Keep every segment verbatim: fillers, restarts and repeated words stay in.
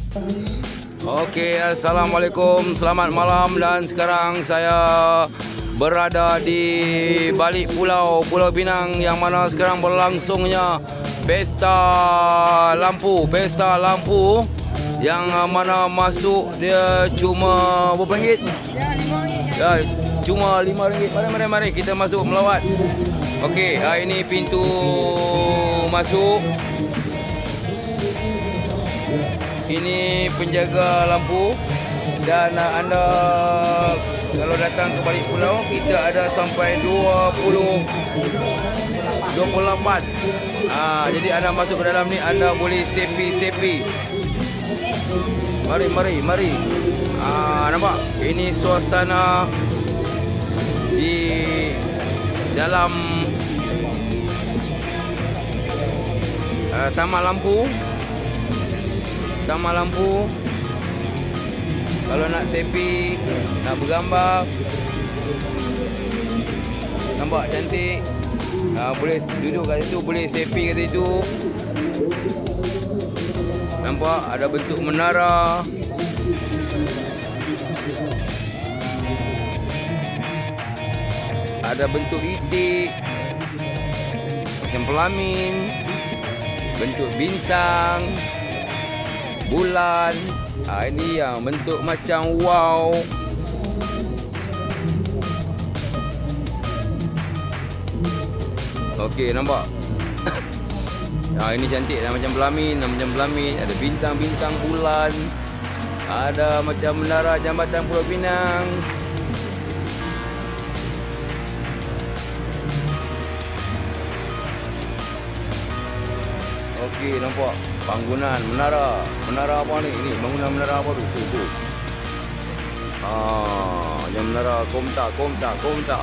Okey, assalamualaikum, selamat malam, dan sekarang saya berada di balik pulau Pulau Pinang yang mana sekarang berlangsungnya pesta lampu, pesta lampu yang mana masuk dia cuma berapa ringgit? Ya, lima ringgit. Ya, cuma lima ringgit. Mari mari mari kita masuk melawat. Okey, ini pintu masuk. Ini penjaga lampu, dan anda kalau datang ke balik pulau kita ada sampai dua puluh lapan. Ah, jadi anda masuk ke dalam ni anda boleh sepi-sepi. Mari mari mari. Ah, nampak? Ini suasana di dalam uh, taman lampu. Taman lampu. Kalau nak sepi, nak bergambar, nampak cantik. Uh, boleh duduk kat situ, boleh sepi kat situ. Nampak ada bentuk menara. Ada bentuk itik, macam pelamin, bentuk bintang, bulan. Ha, ini yang bentuk macam wow. Okey, nampak? Ha, ini cantik lah, macam pelamin, macam pelamin. Ada bintang-bintang, bulan. Ada macam menara jambatan Pulau Pinang. Okey, nampak? Bangunan menara. Menara apa ni? Ini bangunan menara apa tu? Tu, tu. Ah, yang menara Komta, Komta, Komta.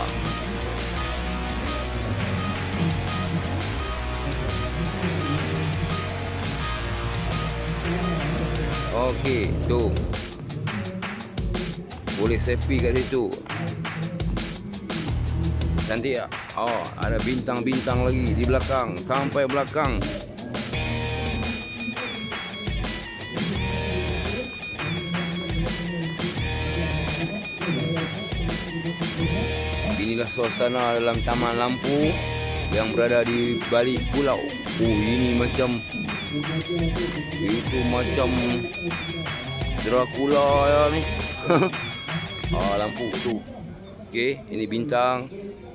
Okey, tu. Boleh sepi kat situ. Cantik tak? Oh, ada bintang-bintang lagi di belakang, sampai belakang. Inilah suasana dalam taman lampu yang berada di balik pulau. Oh, ini macam itu macam Dracula ya ni. Ah, lampu tu. Okey, ini bintang.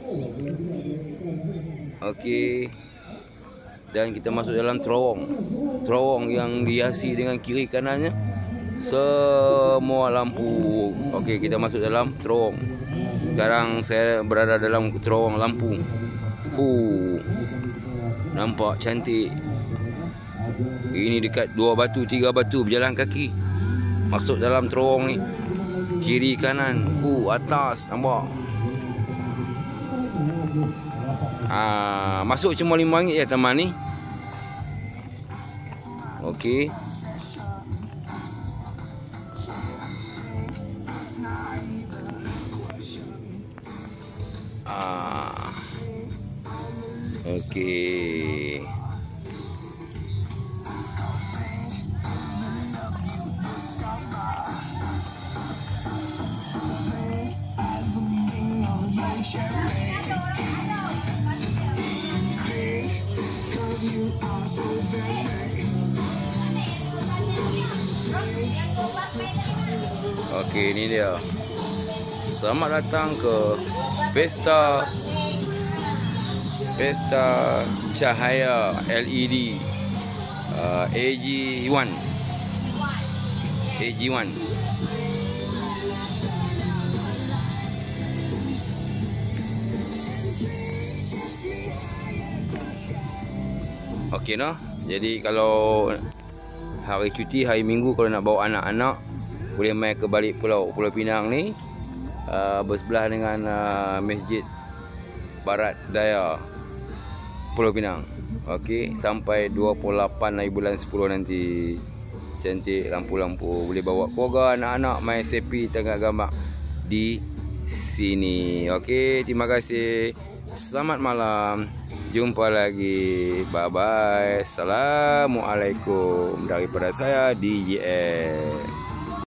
Okey. Dan kita masuk dalam terowong. Terowong yang dihiasi dengan kiri kanannya semua lampu. Okey, kita masuk dalam terowong. Sekarang saya berada dalam terowong lampu. Uh, nampak cantik. Ini dekat dua batu, tiga batu, berjalan kaki masuk dalam terowong ni. Kiri kanan, uh, atas, nampak. Ah, masuk cuma lima ringgit ya teman ni. Okey. Ah. Okey. Okey, ini dia. Selamat datang ke Pesta Pesta Cahaya L E D uh, A G satu A G satu. Okey noh. Jadi kalau hari cuti, hari Minggu, kalau nak bawa anak-anak, boleh main ke balik pulau Pulau Pinang ni, uh, bersebelah dengan uh, Masjid Barat Daya Pulau Pinang. Okey, sampai dua puluh lapan hari bulan sepuluh nanti. Cantik lampu-lampu, boleh bawa keluarga, anak-anak main sepi tengah gambar di sini. Okey, terima kasih. Selamat malam. Jumpa lagi. Bye bye. Assalamualaikum daripada saya D J S.